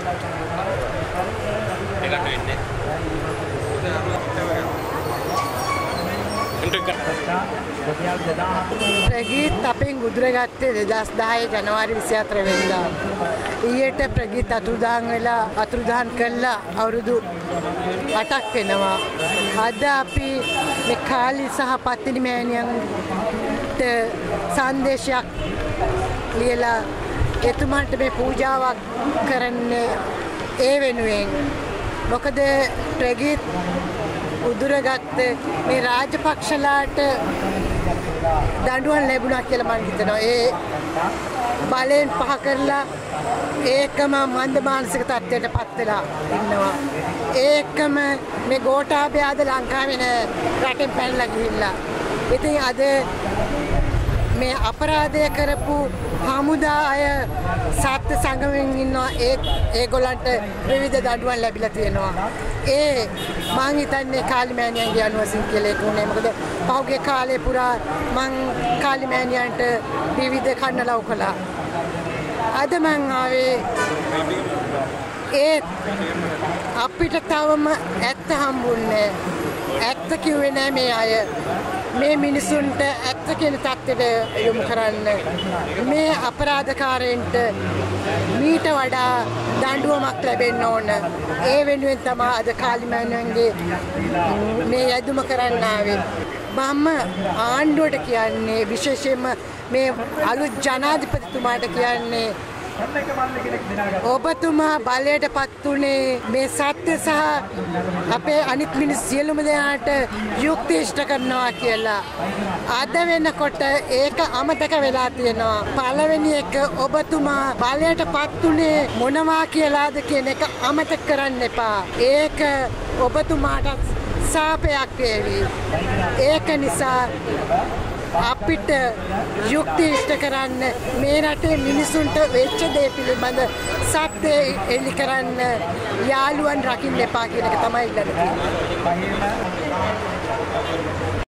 ප්‍රගීත් අපෙන් උදුරගත්තේ 2010 ජනවාරි 24 වෙනිදා. ඊයට ප්‍රගීත් අතුරුදහන් වෙලා අතුරුදහන් කළා අවුරුදු 8ක් වෙනවා. අද අපි මේ කාලි සහ පත්තිනි මෑණියන්ට සංදේශයක් ලියලා එතුමන්ට මේ පූජාවක් කරන්නේ ඒ වෙනුවෙන්. මොකද ප්‍රගීත් උදුරගත්ත මේ රාජපක්ෂලාට දඬුවම් ලැබුණා කියලා මම හිතනවා. ඒ බලෙන් පහ කරලා ඒකම මන්ද මානසික තත්ත්වයට පත් වෙලා ඉන්නවා. ඒකම මේ ගෝඨාභය අද ලංකාවේ නෑ, රටෙන් පැනලා ගිහිල්ලා. ඉතින් අද මේ අපරාධය කරපු හමුදා අය සත්‍ය සංගමෙන් ඉන්නවා. ඒගොල්ලන්ට විවිධ දඬුවම් ලැබිලා තියෙනවා. මං හිතන්නේ කාලි මෑණියන්ගේ අනුවසින් කියලා ඒක උනේ. මොකද පහුගිය කාලේ පුරා මං කාලි මෑණියන්ට විවිධ කන්නලව් කළා. අද මං ආවේ අපිට තවම ඇත්ත හම්බුන්නේ. ඇත්ත කිව්වේ නෑ මේ අය. මේ මිනිසුන්ට ඇත්ත කියන තත්ත්වයට යොමු කරන්න. මේ අපරාධකාරයන්ට මීට වඩා දඬුවමක් ලැබෙන්න ඕන. ඒ වෙනුවෙන් තමයි අද කාලි මෑණියන්ගේ මේ යදුම කරන්න ආවේ. මම ආණ්ඩුවට කියන්නේ විශේෂයෙන්ම මේ අලුත් ජනාධිපතිතුමාට කියන්නේ ඔබතුමා බලයට පත් උනේ මේ සත්‍ය සහ අපේ අනිත් මිනිස් සියලුම දෙනාට යුක්ති ඉෂ්ට කරනවා කියලා. අද වෙනකොට ඒක අමතක වෙලා තියෙනවා. පළවෙනි එක ඔබතුමා බලයට පත් උනේ මොනවා කියලාද කියන එක අමතක කරන්න එපා. ඒක ඔබතුමාට සාපයක් වේවි. ඒක නිසා අපිට යුක්ති ඉෂ්ට කරන්න, මේ රටේ මිනිසුන්ට වෙච්ච දේ පිළිබඳ සත්‍ය එලි කරන්න යාළුවන් රකින්න එපා කියන එක තමයි ඉල්ලන්නේ.